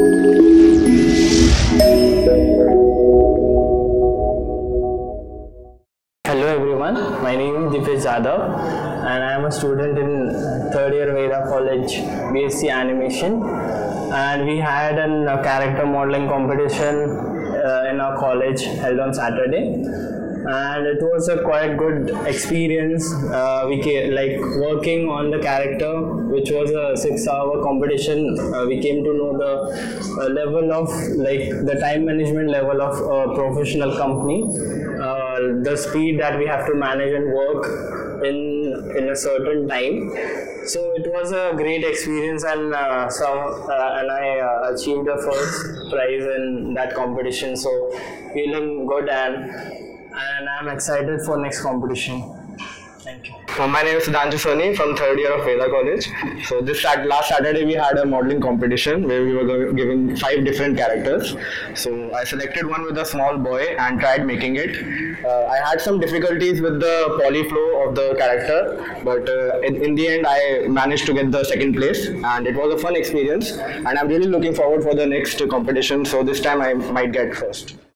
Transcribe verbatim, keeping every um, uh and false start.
Hello everyone, my name is Deepesh Jadhav and I am a student in third year Veda College B Sc Animation, and we had a uh, character modeling competition uh, in our college held on Saturday, and it was a quite good experience. Uh, we came, like working on the character, which was a six hour competition. Uh, we came to know the uh, level of like the time management level of a professional company, uh, the speed that we have to manage and work in in a certain time. So it was a great experience, and uh, some uh, and I uh, achieved a first prize in that competition. So feeling good, and and I'm excited for next competition. Thank you. So my name is Sudhanshu Soni from third year of Veda College. So this sat- last Saturday we had a modeling competition where we were go- giving five different characters. So I selected one with a small boy and tried making it. Uh, I had some difficulties with the polyflow of the character, but uh, in, in the end I managed to get the second place, and it was a fun experience, and I'm really looking forward for the next competition. So this time I might get first.